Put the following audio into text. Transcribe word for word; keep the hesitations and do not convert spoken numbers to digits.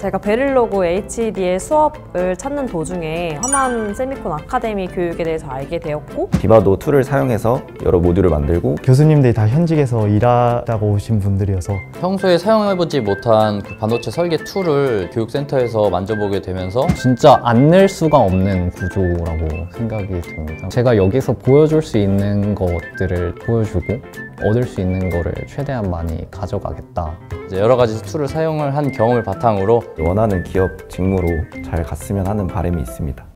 제가 베릴로그 에이치디의 수업을 찾는 도중에 화만 세미콘 아카데미 교육에 대해서 알게 되었고, 디바도 툴을 사용해서 여러 모듈을 만들고, 교수님들이 다 현직에서 일하다가 오신 분들이어서 평소에 사용해보지 못한 그 반도체 설계 툴을 교육센터에서 만져보게 되면서 진짜 안 낼 수가 없는 구조라고 생각이 듭니다. 제가 여기서 보여줄 수 있는 것들을 보여주고 얻을 수 있는 거를 최대한 많이 가져가겠다. 이제 여러 가지 툴을 사용을 한 경험을 바탕으로 원하는 기업 직무로 잘 갔으면 하는 바람이 있습니다.